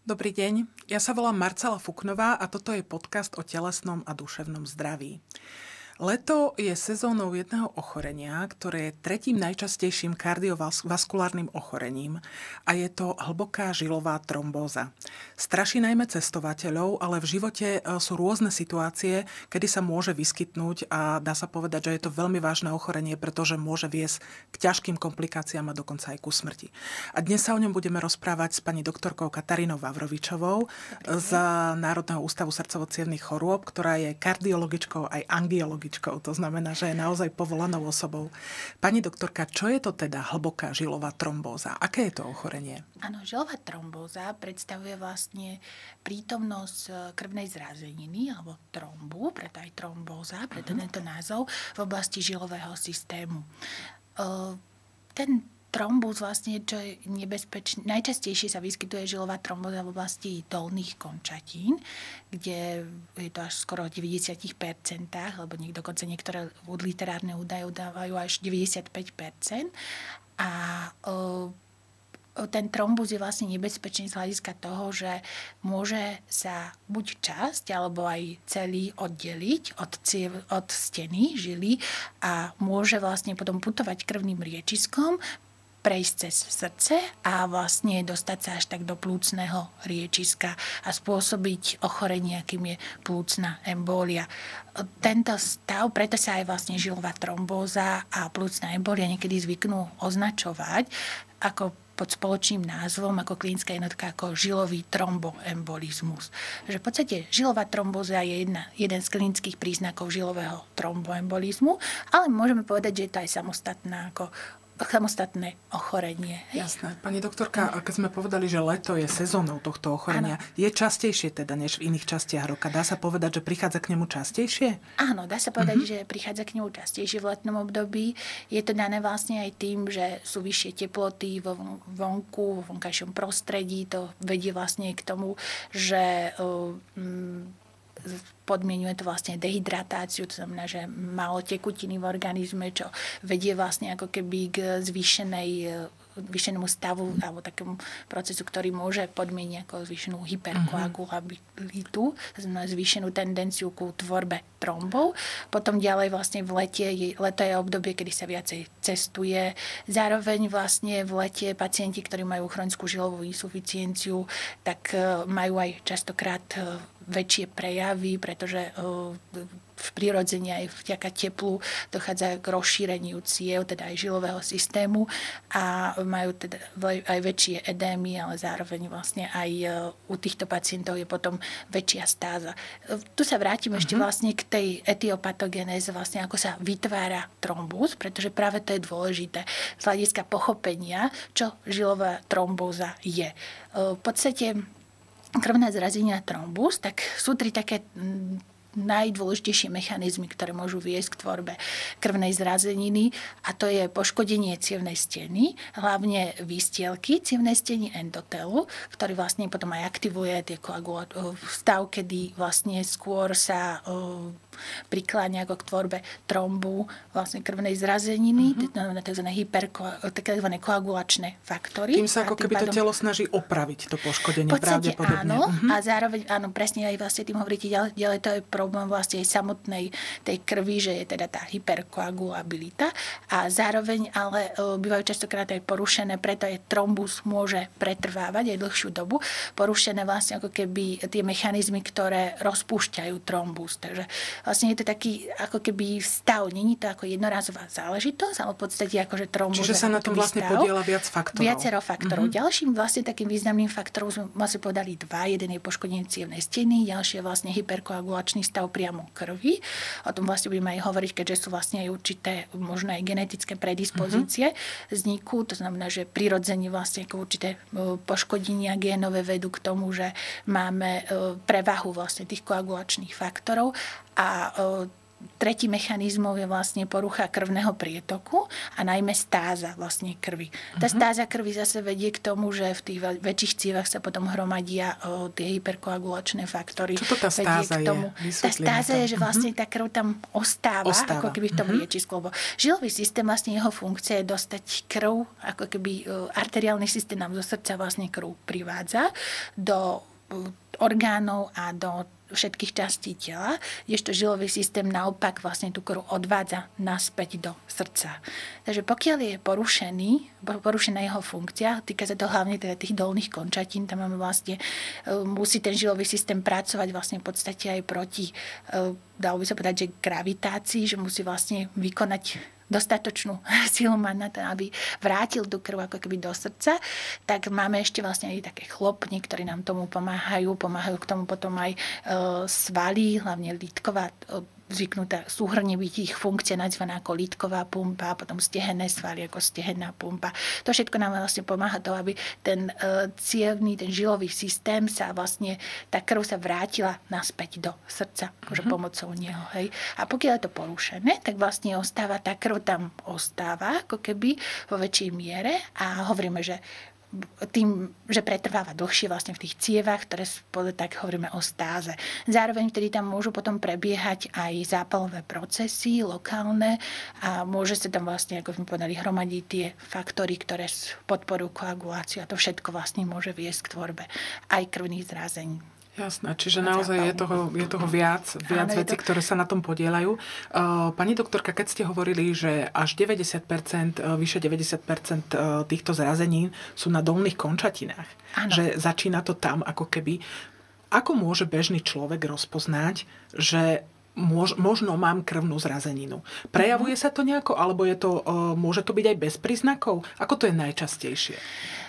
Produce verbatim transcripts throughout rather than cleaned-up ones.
Dobrý deň, ja sa volám Marcela Fuknová a toto je podcast o telesnom a duševnom zdraví. Leto je sezónou jedného ochorenia, ktoré je tretím najčastejším kardiovaskulárnym ochorením a je to hlboká žilová trombóza. Straší najmä cestovateľov, ale v živote sú rôzne situácie, kedy sa môže vyskytnúť a dá sa povedať, že je to veľmi vážne ochorenie, pretože môže viesť k ťažkým komplikáciám a dokonca aj ku smrti. A dnes sa o ňom budeme rozprávať s pani doktorkou Katarínou Vavrovičovou z Národného ústavu srdcovo-cievnych chorôb, ktorá je kardiologičkou aj angiologičkou. To znamená, že je naozaj povolanou osobou. Pani doktorka, čo je to teda hlboká žilová trombóza? Aké je to ochorenie? Áno, žilová trombóza predstavuje vlastne prítomnosť krvnej zrazeniny alebo trombu, preto aj trombóza, preto uh-huh. tento názov, v oblasti žilového systému. Ten trombus vlastne, čo je nebezpečné, najčastejšie sa vyskytuje žilová trombóza v oblasti dolných končatín, kde je to až skoro deväťdesiat percent, lebo dokonca niektoré literárne údaje udávajú až deväťdesiatpäť percent. A o, ten trombus je vlastne nebezpečný z hľadiska toho, že môže sa buď časť, alebo aj celý oddeliť od, ciev, od steny žily a môže vlastne potom putovať krvným riečiskom, prejsť cez srdce a vlastne dostať sa až tak do plúcneho riečiska a spôsobiť ochorenie, akým je plúcna embólia. Tento stav, preto sa aj vlastne žilová trombóza a plúcna embólia niekedy zvyknú označovať ako pod spoločným názvom, ako klinická jednotka, ako žilový tromboembolizmus. Že v podstate žilová trombóza je jedna, jeden z klinických príznakov žilového tromboembolizmu, ale môžeme povedať, že je to aj samostatná ako samostatné ochorenie. Jasné. Pani doktorka, keď sme povedali, že leto je sezónou tohto ochorenia, ano. Je častejšie teda než v iných častiach roka? Dá sa povedať, že prichádza k nemu častejšie? Áno, dá sa povedať, uh-huh. že prichádza k nemu častejšie v letnom období. Je to dané vlastne aj tým, že sú vyššie teploty vo vonku, vo vonkajšom prostredí. To vedie vlastne k tomu, že um, podmienuje to vlastne dehydratáciu, to znamená, že málo tekutiny v organizme, čo vedie vlastne ako keby k zvýšenej zvýšenému stavu alebo takému procesu, ktorý môže podmieniť ako zvýšenú hyperkoagulabilitu, to znamená zvýšenú tendenciu ku tvorbe trombov. Potom ďalej vlastne v lete, leto je obdobie, kedy sa viacej cestuje. Zároveň vlastne v lete pacienti, ktorí majú chronickú žilovú insuficienciu, tak majú aj častokrát väčšie prejavy, pretože v prirodzene aj vďaka teplu dochádza k rozšíreniu ciev, teda aj žilového systému a majú teda aj väčšie edémy, ale zároveň vlastne aj u týchto pacientov je potom väčšia stáza. Tu sa vrátim uh-huh. ešte vlastne k tej etiopatogenéze, vlastne ako sa vytvára trombus, pretože práve to je dôležité z hľadiska pochopenia, čo žilová trombóza je. V podstate krvná zrazenia trombus, tak sú tri také najdôležitejšie mechanizmy, ktoré môžu viesť k tvorbe krvnej zrazeniny, a to je poškodenie cievnej steny, hlavne výstielky cievnej steny endotelu, ktorý vlastne potom aj aktivuje tie koagula- stav, kedy vlastne skôr sa prikláňa ako k tvorbe trombu vlastne krvnej zrazeniny, mm-hmm. tzv. Hyperko- tzv. koagulačné faktory. Tým sa ako keby pádom to telo snaží opraviť to poškodenie, podstate pravdepodobne. Áno, mm-hmm. a zároveň, áno, presne aj vlastne tým hovoríte, ďalej, ďalej to je problém vlastne aj samotnej tej krvi, že je teda tá hyperkoagulabilita a zároveň ale e, bývajú častokrát aj porušené, preto aj trombus môže pretrvávať aj dlhšiu dobu, porušené vlastne ako keby tie mechanizmy, ktoré rozpúšťajú trombus. Takže vlastne je to taký ako keby stav, není to ako jednorázová záležitosť, ale v podstate akože trombus. Čiže sa na tom vlastne podieľa viac faktorov. Viacero faktorov. Mm-hmm. Ďalším vlastne takým významným faktorom sme vlastne povedali dva. Jeden je poškodenie cievnej steny, ďalší je vlastne hyperkoagulačný stav priamo krvi. O tom vlastne budeme aj hovoriť, keďže sú vlastne aj určité možno aj genetické predispozície mm-hmm. vzniku. To znamená, že prirodzene vlastne ako určité poškodenia génové vedú k tomu, že máme prevahu vlastne tých koagulačných faktorov. A tretí mechanizmom je vlastne porucha krvného prietoku a najmä stáza vlastne krvi. Tá stáza krvi zase vedie k tomu, že v tých väčších cievach sa potom hromadia o, tie hyperkoagulačné faktory. Čo to tá stáza k tomu. je? Tá stáza to. je, že vlastne tá krv tam ostáva, ostáva. ako keby v tom uh-huh. liečisku. Lebo žilový systém, vlastne jeho funkcia je dostať krv, ako keby arteriálny systém nám zo srdca vlastne krv privádza do orgánov a do všetkých častí tela, kdežto žilový systém naopak vlastne tú krv odvádza naspäť do srdca. Takže pokiaľ je porušený, porušená jeho funkcia, týka sa to hlavne teda tých dolných končatín, tam máme vlastne, musí ten žilový systém pracovať vlastne v podstate aj proti, dalo by sa povedať, že gravitácii, že musí vlastne vykonať dostatočnú silu mať na to, aby vrátil tú krv ako keby do srdca, tak máme ešte vlastne aj také chlopny, ktorí nám tomu pomáhajú. Pomáhajú k tomu potom aj e, svaly, hlavne lítková, e, zvyknutá súhrne byť ich funkcia nazvaná ako lítková pumpa, potom stehenné svaly ako stehenná pumpa. To všetko nám vlastne pomáha to, aby ten e, cievny, ten žilový systém sa vlastne, tá krv sa vrátila naspäť do srdca, akože mm-hmm. pomocou neho. Hej. A pokiaľ je to porušené, tak vlastne ostáva, tá krv tam ostáva, ako keby vo väčšej miere a hovoríme, že tým, že pretrváva dlhšie vlastne v tých cievach, ktoré tak hovoríme o stáze. Zároveň vtedy tam môžu potom prebiehať aj zápalové procesy lokálne a môže sa tam vlastne, ako sme povedali, hromadiť tie faktory, ktoré podporujú koaguláciu a to všetko vlastne môže viesť k tvorbe aj krvných zrázení. Jasné, čiže naozaj je toho, je toho viac, viac Áno, vecí, to... ktoré sa na tom podielajú. Pani doktorka, keď ste hovorili, že až deväťdesiat percent, vyše deväťdesiat percent týchto zrazenín sú na dolných končatinách, Áno. že začína to tam ako keby. Ako môže bežný človek rozpoznať, že možno mám krvnú zrazeninu? Prejavuje sa to nejako, alebo je to, môže to byť aj bez príznakov? Ako to je najčastejšie?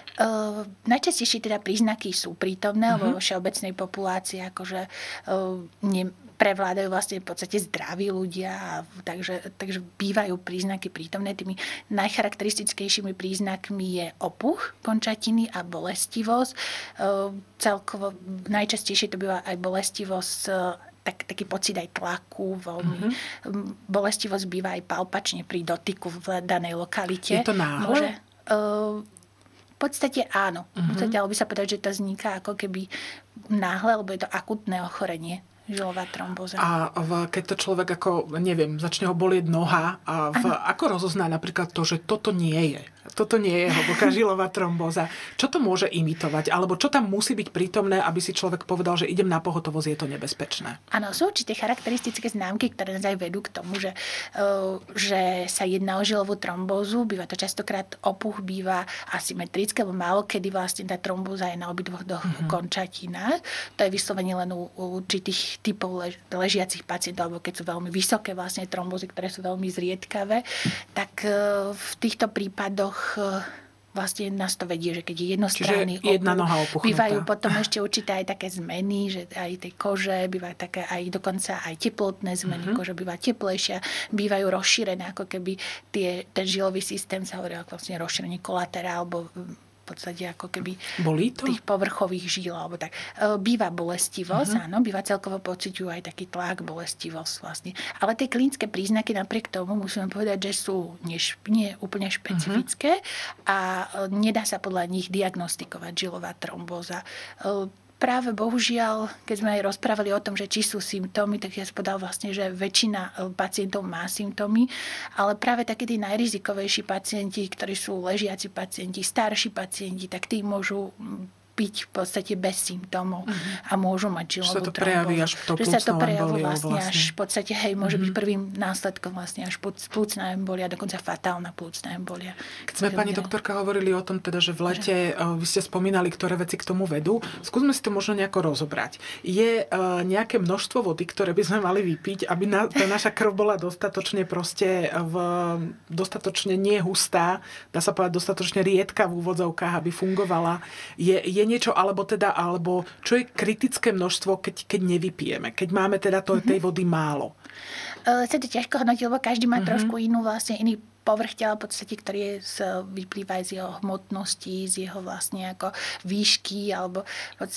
Uh, najčastejšie teda príznaky sú prítomné, uh-huh. lebo vo všeobecnej populácii akože uh, ne, prevládajú vlastne v podstate zdraví ľudia, takže, takže bývajú príznaky prítomné. Tými najcharakteristickejšími príznakmi je opuch končatiny a bolestivosť. Uh, celkovo najčastejšie to býva aj bolestivosť, uh, tak, taký pocit aj tlaku, veľmi. Uh-huh. Bolestivosť býva aj palpačne pri dotyku v danej lokalite. Je to náhle? Môže, uh, V podstate áno. Uh-huh. V podstate, ale by sa povedať, že to vzniká ako keby náhle, lebo je to akutné ochorenie. Žilová trombóza. A v, keď to človek ako, neviem, začne ho bolieť noha, a v, ako rozozná napríklad to, že toto nie je? Toto nie je hlboká žilová trombóza. Čo to môže imitovať? Alebo čo tam musí byť prítomné, aby si človek povedal, že idem na pohotovosť, je to nebezpečné? Áno, sú určité charakteristické známky, ktoré nás aj vedú k tomu, že, uh, že sa jedná o žilovú trombózu. Býva to častokrát opuch, býva asymetrické, lebo málo kedy vlastne tá trombóza je na obidvoch mm-hmm. končatinách. To je vyslovene len u, u určitých typov lež, ležiacich pacientov, alebo keď sú veľmi vysoké vlastne trombózy, ktoré sú veľmi zriedkavé, tak uh, v týchto prípadoch vlastne nás to vedie, že keď je jednostranný opuch, bývajú potom ešte určité aj také zmeny, že aj tej kože, bývajú také aj dokonca aj teplotné zmeny, uh-huh. kože býva teplejšia, bývajú rozšírené, ako keby tie, ten žilový systém sa hovorí ako vlastne rozšírenie kolatera, alebo v podstate ako keby tých povrchových žíl, alebo tak. Býva bolestivosť, uh-huh. áno, býva celkovo pociťujú aj taký tlak, bolestivosť vlastne. Ale tie klinické príznaky napriek tomu musíme povedať, že sú nie, nie úplne špecifické uh-huh. a nedá sa podľa nich diagnostikovať žilová trombóza. Práve bohužiaľ, keď sme aj rozprávali o tom, že či sú symptómy, tak ja spodal vlastne, že väčšina pacientov má symptómy, ale práve takí tí najrizikovejší pacienti, ktorí sú ležiaci pacienti, starší pacienti, tak tí môžu byť v podstate bez symptómov uh-huh. a môžu mať žilovú trombózu. Až to že sa to prejaví vlastne, vlastne až v podstate, hej, môže uh-huh. byť prvým následkom vlastne až plúcna embolia, dokonca fatálna plúcna embolia. Keď sme, pani doktorka, hovorili o tom teda, že v lete, že... vy ste spomínali, ktoré veci k tomu vedú, skúsme si to možno nejako rozobrať. Je uh, nejaké množstvo vody, ktoré by sme mali vypiť, aby na, tá naša krv bola dostatočne proste v, dostatočne nehustá, dá sa povedať dostatočne riedka v úvodzovkách, aby fungovala. Je, je niečo, alebo teda, alebo čo je kritické množstvo, keď, keď nevypijeme, keď máme teda to, tej vody málo? Uh, sa to ťažko hodnotí, lebo každý má uh-huh. trošku inú, vlastne iný povrch tela, v podstate, ktorý je z, vyplýva z jeho hmotnosti, z jeho vlastne ako výšky, alebo podstate,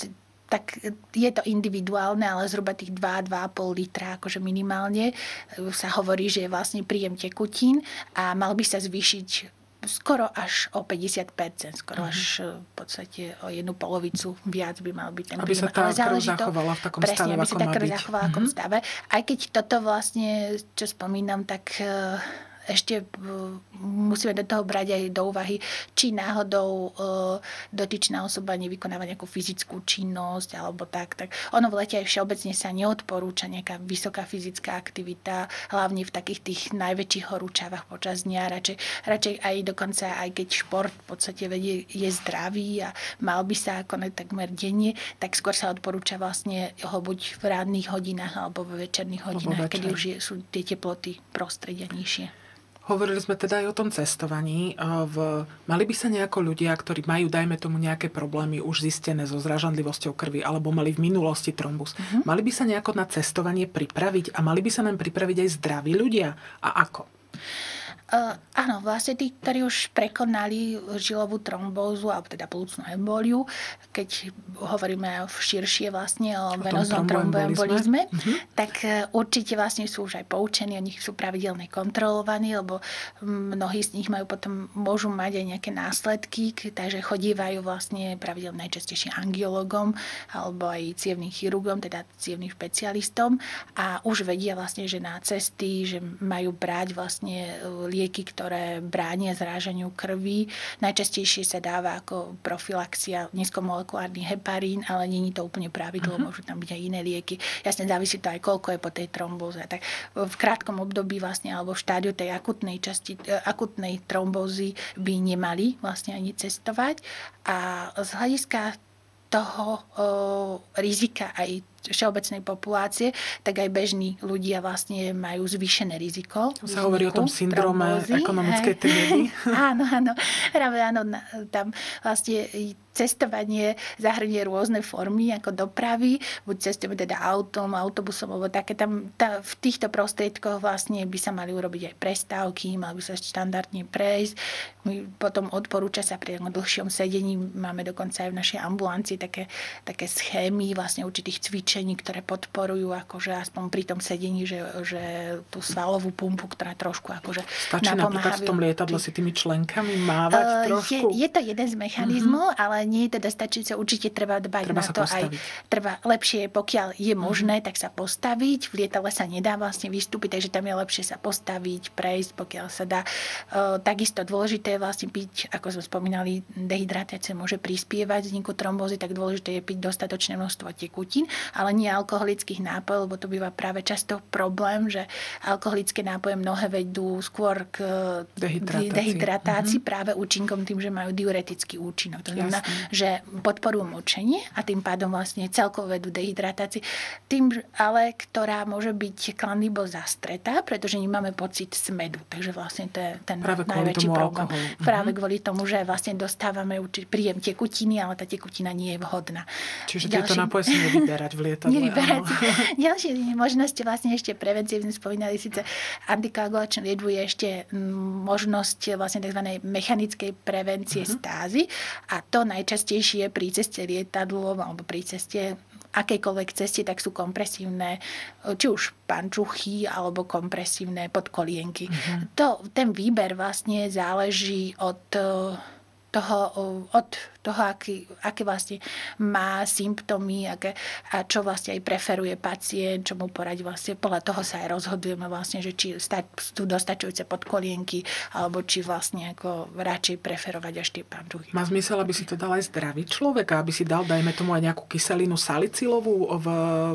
tak je to individuálne, ale zhruba tých dva až dva a pol litra, akože minimálne sa hovorí, že je vlastne príjem tekutín a mal by sa zvýšiť skoro až o päťdesiat percent, skoro uh-huh. až v podstate o jednu polovicu viac by mal byť ten aby príjem. Aby sa tá krv zachovala v takom presne, stave, aby ako sa tá krv zachovala v takom uh-huh. stave. Aj keď toto vlastne, čo spomínam, tak ešte musíme do toho brať aj do úvahy, či náhodou dotyčná osoba nevykonáva nejakú fyzickú činnosť alebo tak. tak ono v lete aj všeobecne sa neodporúča nejaká vysoká fyzická aktivita, hlavne v takých tých najväčších horúčavách počas dňa. Radšej, radšej aj dokonca, aj keď šport v podstate vedie, je zdravý a mal by sa konať takmer denne, tak skôr sa odporúča vlastne ho buď v ranných hodinách alebo v večerných hodinách, kedy už je, sú tie teploty prostredia nižšie. Hovorili sme teda aj o tom cestovaní. V, mali by sa nejako ľudia, ktorí majú, dajme tomu, nejaké problémy už zistené so zrážanlivosťou krvi alebo mali v minulosti trombus, uh-huh. mali by sa nejako na cestovanie pripraviť a mali by sa nám pripraviť aj zdraví ľudia? A ako? Uh, áno, vlastne tí, ktorí už prekonali žilovú trombózu alebo teda plúcnu emboliu, keď hovoríme širšie vlastne o, o venóznom tromboembolizme, uh-huh. tak uh, určite vlastne sú už aj poučení, oni sú pravidelne kontrolovaní, lebo mnohí z nich majú potom, môžu mať aj nejaké následky, takže chodívajú vlastne pravidelne najčastejšie angiologom alebo aj cievnym chirurgom, teda cievnym špecialistom a už vedia vlastne, že na cesty, že majú brať vlastne lieky, ktoré bránia zrážaniu krvi. Najčastejšie sa dáva ako profilaxia nízkomolekulárny heparín, ale nie je to úplne pravidlo, uh-huh. môžu tam byť aj iné lieky. Jasne závisí to aj koľko je po tej trombóze. Tak v krátkom období vlastne alebo v štádiu tej akutnej časti, akutnej trombózy by nemali vlastne ani cestovať. A z hľadiska toho o, rizika aj všeobecnej populácie, tak aj bežní ľudia vlastne majú zvýšené riziko. To sa hovorí o tom syndróme ekonomickej triedy. Áno, áno. Práve áno, tam vlastne cestovanie zahrnie rôzne formy ako dopravy, buď cestujeme teda autom, autobusom, alebo také tam tá, v týchto prostriedkoch vlastne by sa mali urobiť aj prestávky, mali by sa štandardne prejsť. My potom odporúča sa pri dlhšom sedení, máme dokonca aj v našej ambulancii také, také schémy vlastne určitých cvičení, ktoré podporujú akože aspoň pri tom sedení, že, že tú svalovú pumpu, ktorá trošku akože stačí napríklad v tom lietadle si tými členkami mávať uh, trošku? Je, je to jeden z mechanizmov, uh-huh. ale nie je teda stačíce, určite treba dbať treba na to postaviť. Aj treba lepšie, pokiaľ je možné, uh-huh. tak sa postaviť. V lietadle sa nedá vlastne vystúpiť, takže tam je lepšie sa postaviť, prejsť, pokiaľ sa dá. Uh, takisto dôležité je vlastne piť, ako sme spomínali, dehydratácia môže prispievať vzniku trombózy, tak dôležité je piť dostatočné množstvo tekutín, ale nie alkoholických nápojov, lebo to býva práve často problém, že alkoholické nápoje mnohé vedú skôr k dehydratácii, dehydratácii uh-huh. práve účinkom tým, že majú diuretický účinok. To znamená, že podporujú močenie a tým pádom vlastne celkovo vedú dehydratácii. Tým ale, ktorá môže byť klandibo zastretá, pretože nemáme pocit smedu. Takže vlastne to je ten práve najväčší problém. Alkoholu. Práve kvôli tomu, že vlastne dostávame príjem tekutiny, ale tá tekutina nie je vhodná. Čiže tieto nápoje si nevyberať v lietadle. Nevyberať. Ďalšie možnosti vlastne ešte preventívne spomínali síce antikoagulačnú liečbu je ešte možnosť vlastne tzv. Mechanickej prevencie uh-huh. stázy a to najčastejšie pri ceste lietadlom alebo pri ceste akejkoľvek ceste, tak sú kompresívne, či už pančuchy alebo kompresívne podkolienky. Uh-huh. To, ten výber vlastne záleží od toho, od toho, aký, aké vlastne má symptómy, aké, a čo vlastne aj preferuje pacient, čo mu poradí vlastne. Podľa toho sa aj rozhodujeme vlastne, že či sú dostačujúce podkolienky, alebo či vlastne ako radšej preferovať až tie pančuchy. Má zmysel, aby si to dal aj zdravý človek, aby si dal, dajme tomu, aj nejakú kyselinu salicylovú, v,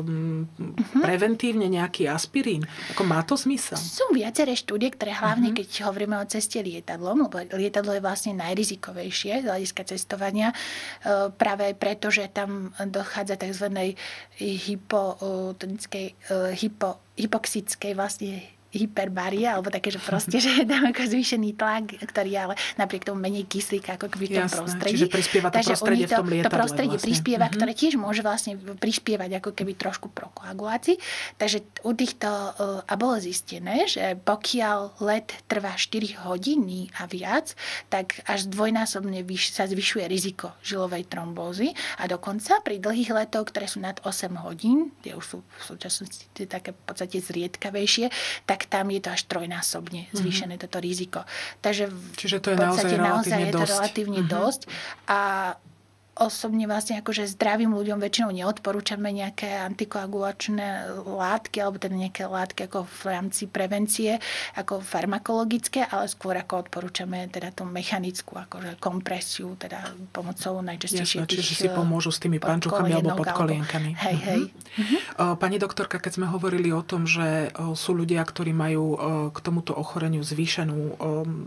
uh-huh. preventívne nejaký aspirín. Ako má to zmysel? Sú viaceré štúdie, ktoré hlavne, uh-huh. keď hovoríme o ceste lietadlom, lebo lietadlo je vlastne najrizikovejšie z hľadiska cestovania, práve aj preto, že tam dochádza tzv. hypotonickej, hypo, hypoxickej vlastne hyperbaria, alebo také, že proste, že je tam ako zvýšený tlak, ktorý je ale napriek tomu menej kyslíka ako keby v tom Jasné, prostredí. čiže prispieva to Takže prostredie to, v tom lietadle. To prostredie vlastne. prispieva, uh-huh. ktoré tiež môže vlastne prispievať ako keby trošku pro koagulácii. Takže u týchto, a bolo zistené, že pokiaľ let trvá štyri hodiny a viac, tak až dvojnásobne sa zvyšuje riziko žilovej trombózy a dokonca pri dlhých letoch, ktoré sú nad osem hodín, tie už sú v súčasnosti také v podstate zriedkavejšie, tak tam je to až trojnásobne zvýšené mm-hmm. toto riziko. Takže Čiže to je v podstate naozaj naozaj je to dosť. relatívne mm-hmm. dosť. A osobne vlastne akože zdravým ľuďom väčšinou neodporúčame nejaké antikoagulačné látky alebo teda nejaké látky ako v rámci prevencie, ako farmakologické, ale skôr ako odporúčame teda tú mechanickú akože kompresiu, teda pomocou najčastejšie Jasné, tých čiže si pomôžu s tými pančuchami alebo podkolienkami. Hej, hej. Uh-huh. Pani doktorka, keď sme hovorili o tom, že sú ľudia, ktorí majú k tomuto ochoreniu zvýšenú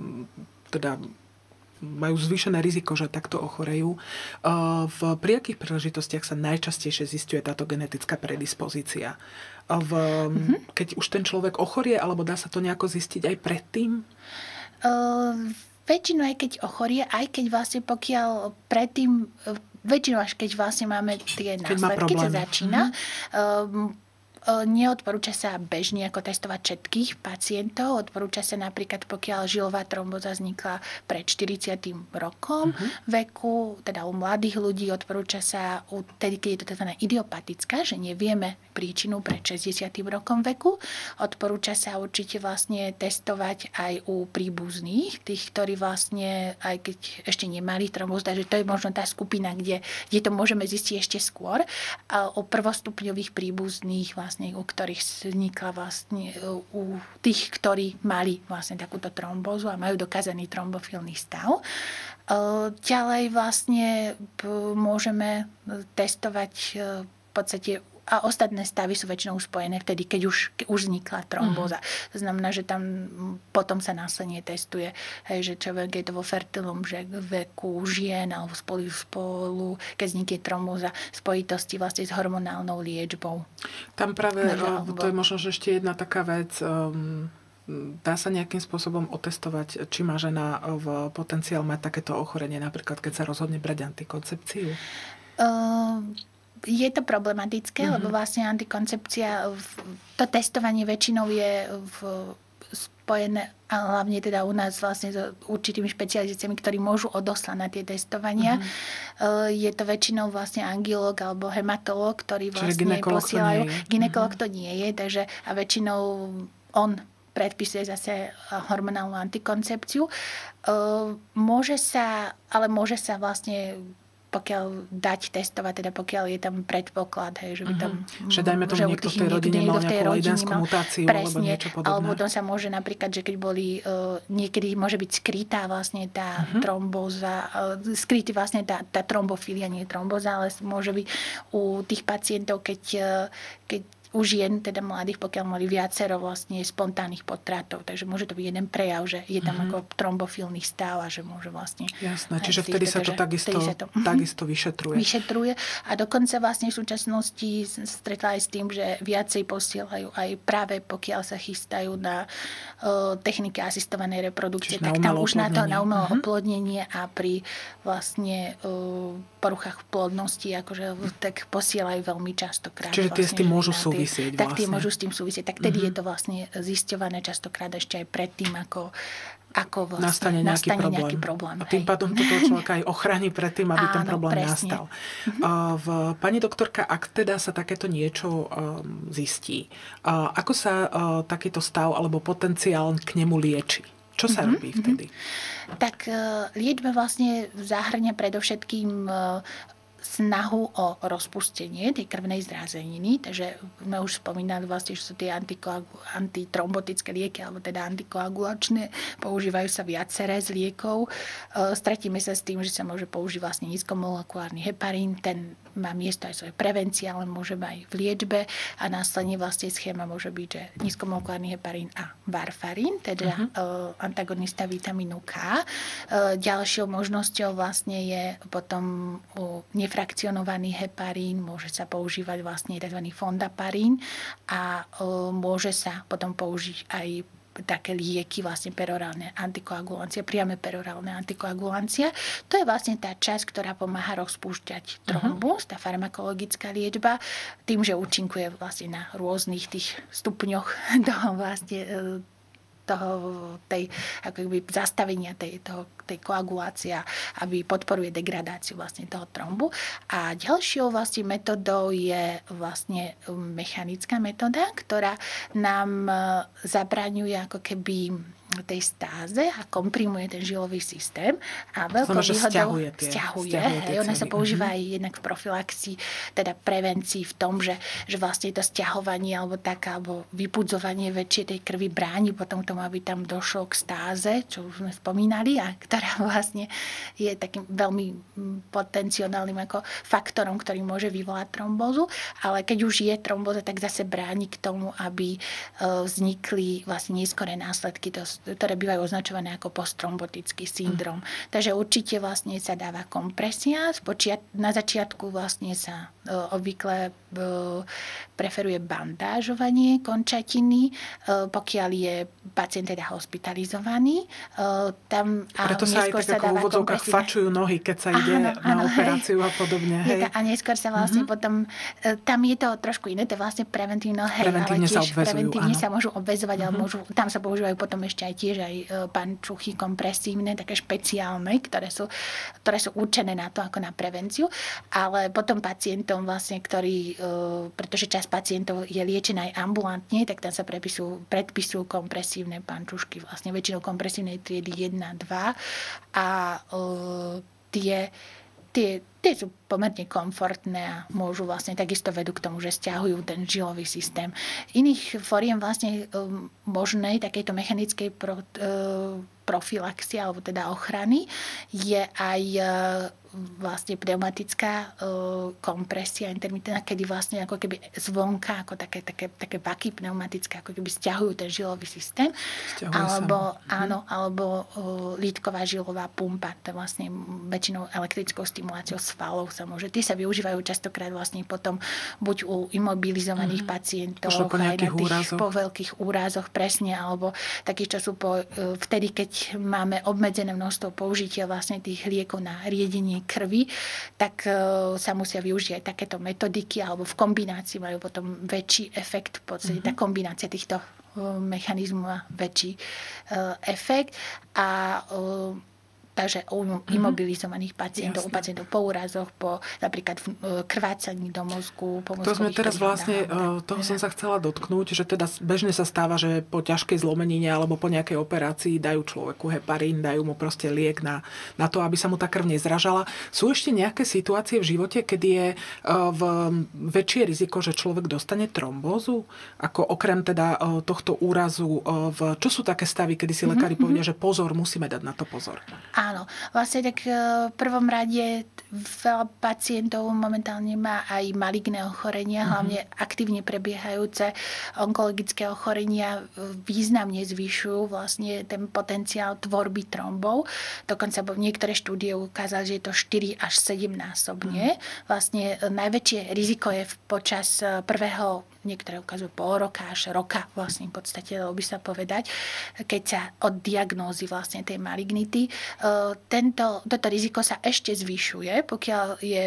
teda majú zvýšené riziko, že takto ochorejú. V pri akých príležitostiach sa najčastejšie zisťuje táto genetická predispozícia? V, mm-hmm. Keď už ten človek ochorie, alebo dá sa to nejako zistiť aj predtým? Uh, väčšinou aj keď ochorie, aj keď vlastne pokiaľ predtým, väčšinou až keď vlastne máme tie následky, keď sa začína, mm-hmm. um, neodporúča sa bežne ako testovať všetkých pacientov. Odporúča sa napríklad, pokiaľ žilová tromboza vznikla pred štyridsiatym rokom uh-huh. veku, teda u mladých ľudí odporúča sa, tedy, keď je to tzv. Idiopatická, že nevieme príčinu pred šesťdesiatym rokom veku. Odporúča sa určite vlastne testovať aj u príbuzných, tých, ktorí vlastne, aj keď ešte nemali trombozu, takže to je možno tá skupina, kde, kde to môžeme zistiť ešte skôr. A u prvostupňových príbuzných vlastne Vlastne, u ktorých vznikla vlastne u tých, ktorí mali vlastne takúto trombózu a majú dokázaný trombofilný stav. Ďalej vlastne môžeme testovať v podstate a ostatné stavy sú väčšinou spojené vtedy, keď už, keď už vznikla trombóza. Uh-huh. To znamená, že tam potom sa následne testuje, hej, že človek je to vo fertilnom veku žien alebo spolu, spolu keď vznikne trombóza spojitosti vlastne s hormonálnou liečbou. Tam práve, Možno, to je možno že ešte jedna taká vec, um, dá sa nejakým spôsobom otestovať, či má žena v potenciál mať takéto ochorenie, napríklad keď sa rozhodne brať antikoncepciu? Uh, Je to problematické, mm-hmm. lebo vlastne antikoncepcia, to testovanie väčšinou je v, spojené, a hlavne teda u nás vlastne s určitými špecializáciami, ktorí môžu odoslať na tie testovania. Mm-hmm. Je to väčšinou vlastne angiológ alebo hematológ, ktorí vlastne posielajú. Gynekolog to nie je, takže a väčšinou on predpisuje zase hormonálnu antikoncepciu. Môže sa, ale môže sa vlastne pokiaľ dať testovať, teda pokiaľ je tam predpoklad, hej, že by tam... Uh-huh. Že dajme tomu, niekto v tej rodine mal nejakú leidenskú mutáciu, alebo niečo podobné. Alebo potom sa môže napríklad, že keď boli, uh, niekedy môže byť skrytá vlastne tá uh-huh. trombóza, uh, skrytý vlastne tá, tá trombofilia, nie tromboza, ale môže byť u tých pacientov, keď, uh, keď u žien, teda mladých, pokiaľ mali viacero vlastne spontánnych potratov. Takže môže to byť jeden prejav, že je tam uh-huh. ako trombofilný stav a že môže vlastne... Jasné, čiže vtedy sa to takisto, sa to, uh-huh. takisto vyšetruje. Vyšetruje a dokonca vlastne v súčasnosti stretla aj s tým, že viacej posielajú aj práve pokiaľ sa chystajú na uh, techniky asistovanej reprodukcie, čiže tak tam už na to na umelé uh-huh. oplodnenie a pri vlastne uh, poruchách plodnosti, akože tak posielajú veľmi častokrát. Čiže tie vlastne, s tým môžu tie, súvisieť tak vlastne. tie môžu s tým súvisieť. Tak tedy uh-huh. je to vlastne zisťované častokrát ešte aj predtým, ako ako vlastne nastane nejaký nastane problém. Nejaký problém. A tým pádom toto človeka aj ochráni pred tým, aby Áno, ten problém presne. nastal. Uh-huh. V, pani doktorka, ak teda sa takéto niečo um, zistí, uh, ako sa uh, takýto stav alebo potenciál k nemu lieči? Čo sa uh-huh. robí vtedy? Uh-huh. Tak uh, liečba vlastne zahrňa predovšetkým uh, snahu o rozpustenie tej krvnej zrázeniny, takže sme už spomínali vlastne, že sú tie antitrombotické lieky, alebo teda antikoagulačné, používajú sa viaceré z liekov. Stratíme sa s tým, že sa môže použiť vlastne nízkomolekulárny heparín, ten má miesto aj svoje prevencie, ale môže aj v liečbe a následne vlastne schéma môže byť, že nízkomolekulárny heparín a warfarín, teda uh-huh. antagonista vitamínu K. Ďalšou možnosťou vlastne je potom nefrakcionovaný heparín, môže sa používať vlastne tzv. Fondaparín a môže sa potom použiť aj také lieky, vlastne perorálne antikoagulancie, priame perorálne antikoagulancie. To je vlastne tá časť, ktorá pomáha rozpúšťať trombus, uh-huh. tá farmakologická liečba, tým, že účinkuje vlastne na rôznych tých stupňoch toho vlastne toho, tej, ako by zastavenia tej, toho, tej koagulácie, aby podporuje degradáciu vlastne toho trombu. A ďalšou vlastne metodou je vlastne mechanická metóda, ktorá nám zabraňuje ako keby tej stáze a komprimuje ten žilový systém. A veľkou výhodou stiahuje. Tie, stiahuje, stiahuje hej, ona sa používa aj jednak v profilaxii, teda prevencii v tom, že, že vlastne to stiahovanie alebo taká, alebo vypudzovanie väčšie tej krvi bráni potom tomu, aby tam došlo k stáze, čo už sme spomínali, a ktorá vlastne je takým veľmi potenciálnym ako faktorom, ktorý môže vyvolať trombózu, ale keď už je trombóza, tak zase bráni k tomu, aby vznikli vlastne neskoré následky, to ktoré bývajú označované ako posttrombotický syndrom. Mm. Takže určite vlastne sa dáva kompresia. Na začiatku vlastne sa obvykle preferuje bandážovanie končatiny, pokiaľ je pacient teda hospitalizovaný. Tam, Preto sa aj tak ako v úvodzovkách fačujú nohy, keď sa ide áno, na áno, operáciu hej. a podobne. Hej. A neskôr sa vlastne mm-hmm. potom, tam je to trošku iné, to je vlastne preventívno, hej, preventívne ale tiež sa obvezujú, preventívne áno. sa môžu obvezovať, mm-hmm. ale môžu, tam sa používajú potom ešte aj tiež aj pančuchy kompresívne, také špeciálne, ktoré sú, ktoré sú určené na to, ako na prevenciu. Ale potom pacientom vlastne, ktorí, pretože časť pacientov je liečená aj ambulantne, tak tam sa predpisujú, predpisujú kompresívne pančušky, vlastne väčšinou kompresívnej triedy jedna dva a uh, tie Tie, tie sú pomerne komfortné a môžu vlastne takisto vedú k tomu, že stiahujú ten žilový systém. Iných foriem vlastne um, možnej takejto mechanickej pro, uh, profilaxie alebo teda ochrany je aj uh, vlastne pneumatická uh, kompresia intermitentná, kedy vlastne ako keby zvonka, ako také, také, také vaky pneumatické, ako keby stiahujú ten žilový systém. Stiahuje alebo, sa. Áno, alebo uh, lítková žilová pumpa, to vlastne väčšinou elektrickou stimuláciou svalov sa môže. Tí sa využívajú častokrát vlastne potom buď u imobilizovaných mm-hmm. pacientov, po aj na tých úrazoch. po veľkých úrazoch, presne, alebo takých, čo sú po, uh, vtedy, keď máme obmedzené množstvo použitia vlastne tých liekov na riedenie krvi, tak uh, sa musia využiť aj takéto metodiky, alebo v kombinácii majú potom väčší efekt. V podstate mm-hmm. tá kombinácia týchto uh, mechanizmov má väčší uh, efekt. A uh, takže u imobilizovaných pacientov, Jasne. u pacientov po úrazoch, po napríklad krvácaní do mozgu, po To sme teraz vlastne, dávam, toho som sa chcela dotknúť, že teda bežne sa stáva, že po ťažkej zlomenine alebo po nejakej operácii dajú človeku heparín, dajú mu proste liek na, na to, aby sa mu tá krv nezražala. Sú ešte nejaké situácie v živote, kedy je v väčšie riziko, že človek dostane trombózu? Ako okrem teda tohto úrazu, v, čo sú také stavy, kedy si lekári mm-hmm. povedia, že pozor, musíme dať na to pozor? Áno, vlastne tak v prvom rade veľa pacientov momentálne má aj maligné ochorenia, mm-hmm. hlavne aktívne prebiehajúce onkologické ochorenia významne zvyšujú vlastne ten potenciál tvorby trombov. Dokonca niektoré štúdie ukázali, že je to štyri až sedem násobne. Mm-hmm. Vlastne najväčšie riziko je počas prvého, niektoré ukazujú pol roka až roka, vlastne v podstate, dalo by sa povedať, keď sa od diagnózy vlastne tej malignity. Tento, toto riziko sa ešte zvyšuje, pokiaľ je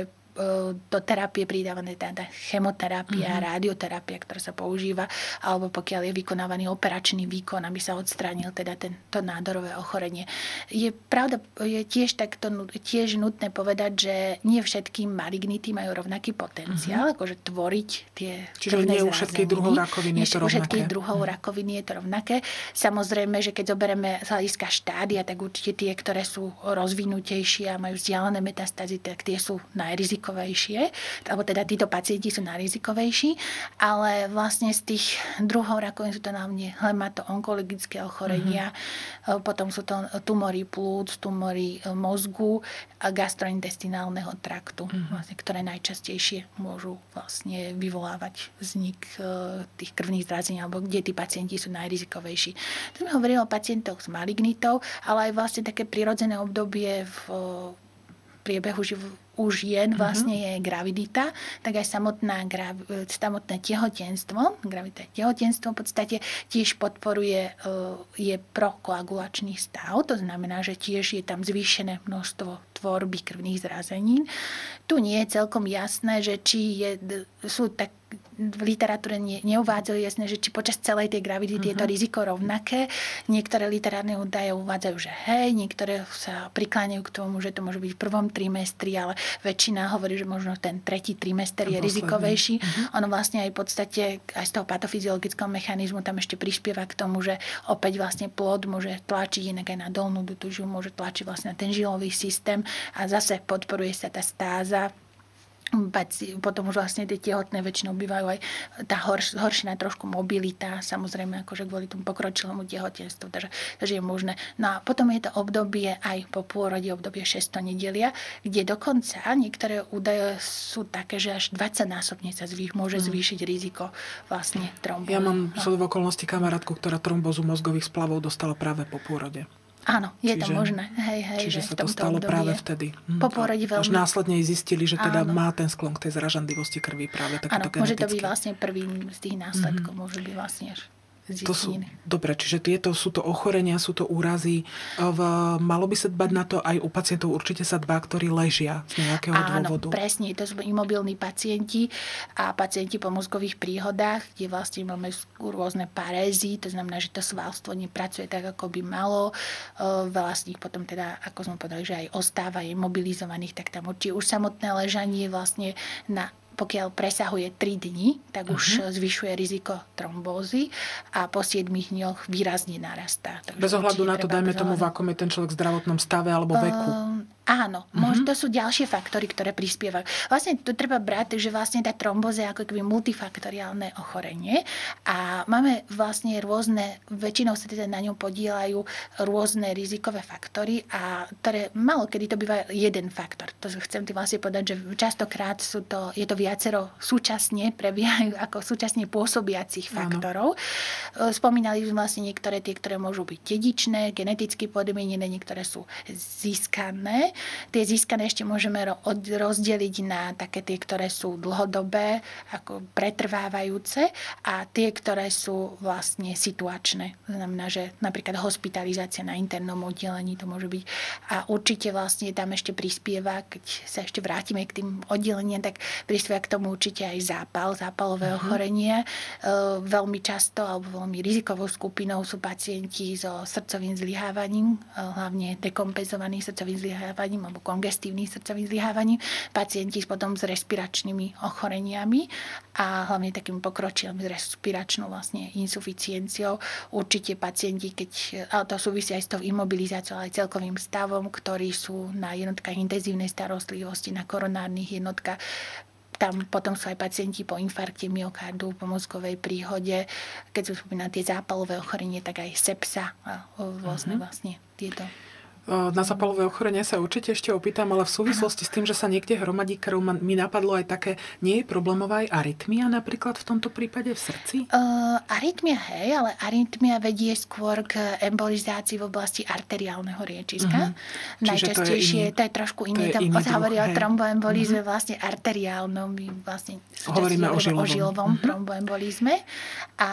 do terapie pridávané teda chemoterapia, mm-hmm. radioterapia, ktorá sa používa, alebo pokiaľ je vykonávaný operačný výkon, aby sa odstránil teda tento nádorové ochorenie. Je pravda, je tiež takto tiež nutné povedať, že nie všetky malignity majú rovnaký potenciál, mm-hmm. akože tvoriť tie Čiže nie u všetkých druhov rakoviny je to rovnaké. U všetkých druhov mm-hmm. rakoviny je to rovnaké. Samozrejme, že keď zoberieme z hľadiska štádia, tak určite tie, ktoré sú rozvinutejšie a majú vzdialené metastázy, tak tie sú najrizikovejšie najrizikovejšie, alebo teda títo pacienti sú najrizikovejší, ale vlastne z tých druhov rakoviny sú to hlavne hemato-onkologické ochorenia, mm-hmm. potom sú to tumory plúc, tumory mozgu a gastrointestinálneho traktu, mm-hmm. vlastne, ktoré najčastejšie môžu vlastne vyvolávať vznik tých krvných zrazení, alebo kde tí pacienti sú najrizikovejší. To sme hovorili o pacientoch s malignitou, ale aj vlastne také prirodzené obdobie v priebehu živ- u žien vlastne je gravidita, tak aj samotná, samotné tehotenstvo, gravidita tehotenstvo v podstate tiež podporuje, je prokoagulačný stav, to znamená, že tiež je tam zvýšené množstvo tvorby krvných zrazenín. Tu nie je celkom jasné, že či je, sú tak v literatúre ne, neuvádzajú jasné, že či počas celej tej gravidity uh-huh. je to riziko rovnaké. Niektoré literárne údaje uvádzajú, že hej, niektoré sa prikláňajú k tomu, že to môže byť v prvom trimestri, ale väčšina hovorí, že možno ten tretí trimester je rizikovejší. Uh-huh. Ono vlastne aj v podstate aj z toho patofyziologického mechanizmu tam ešte prispieva k tomu, že opäť vlastne plod môže tlačiť inak aj na dolnú dutu žilu, môže tlačiť vlastne na ten žilový systém a zase podporuje sa tá stáza. Potom už vlastne tie tehotné väčšinou bývajú aj tá horš, horšia trošku mobilita, samozrejme akože kvôli tomu pokročilému tehotenstvu, takže, takže je možné. No a potom je to obdobie aj po pôrode, obdobie šesť nedelia, kde dokonca niektoré údaje sú také, že až dvadsaťnásobne sa zvýš, môže zvýšiť riziko vlastne trombózy. Ja mám no. v okolnosti kamarátku, ktorá trombózu mozgových splavov dostala práve po pôrode. Áno, je čiže, to možné. Hej, hej, čiže že sa to stalo obdobie, práve vtedy. Hm. Po pôrode veľmi. Až následne zistili, že teda áno. má ten sklon k tej zražanlivosti krvi práve takýto genetický. Áno, môže to byť vlastne prvým z tých následkov. Mm-hmm. Môže byť vlastne až zistení. To sú, dobre, čiže tieto sú to ochorenia, sú to úrazy. V, malo by sa dbať na to aj u pacientov, určite sa dbá, ktorí ležia z nejakého áno, dôvodu. Áno, presne. To sú imobilní pacienti a pacienti po mozgových príhodách, kde vlastne máme rôzne parézy, to znamená, že to svalstvo nepracuje tak, ako by malo. Veľa z nich potom teda, ako sme povedali, že aj ostáva imobilizovaných, tak tam či už samotné ležanie vlastne na pokiaľ presahuje tri dni, tak uh-huh. už zvyšuje riziko trombózy a po siedmich dňoch výrazne narastá. Takže bez ohľadu na to, dajme tomu, v akom je ten človek v zdravotnom stave alebo veku. Um, áno, uh-huh. možno to sú ďalšie faktory, ktoré prispievajú. Vlastne to treba brať, že vlastne tá trombóza je ako keby multifaktoriálne ochorenie a máme vlastne rôzne, väčšinou sa teda na ňom podieľajú rôzne rizikové faktory a ktoré malo kedy to býva jeden faktor. To chcem tým vlastne povedať, že častokrát sú to, je to viacero súčasne prebiehajú ako súčasne pôsobiacich faktorov. Áno. Spomínali sme vlastne niektoré tie, ktoré môžu byť dedičné, geneticky podmienené, niektoré sú získané. Tie získané ešte môžeme rozdeliť na také tie, ktoré sú dlhodobé, ako pretrvávajúce a tie, ktoré sú vlastne situačné. To znamená, že napríklad hospitalizácia na internom oddelení to môže byť. A určite vlastne tam ešte prispieva, keď sa ešte vrátime k tým oddeleniam, tak prispieva k tomu určite aj zápal, zápalové uh-huh. ochorenie. E, veľmi často alebo veľmi rizikovou skupinou sú pacienti so srdcovým zlyhávaním, e, hlavne dekompenzovaným srdcovým zlyhávaním alebo kongestívnym srdcovým zlyhávaním. Pacienti potom s respiračnými ochoreniami a hlavne takým pokročilým s respiračnou vlastne insuficienciou. Určite pacienti, keď, ale to súvisí aj s tou imobilizáciou, ale aj celkovým stavom, ktorí sú na jednotkách intenzívnej starostlivosti, na koronárnych jednotkách. Tam potom sú aj pacienti po infarkte myokardu, po mozgovej príhode. Keď sú spomínané tie zápalové ochorenie, tak aj sepsa a vlastne, uh-huh. vlastne tieto. Na zápalové ochorenie sa určite ešte opýtam, ale v súvislosti ano. S tým, že sa niekde hromadí krv, mi napadlo aj také, nie je problémová aj arytmia napríklad v tomto prípade v srdci? Uh, arytmia, hej, ale arytmia vedie skôr k embolizácii v oblasti arteriálneho riečiska. Uh-huh. Najčastejšie, to je, to je trošku iný, tam sa hovorí o tromboembolizme, uh-huh. vlastne arteriálnom, vlastne hovoríme o žilovom, o žilovom uh-huh. tromboembolizme. A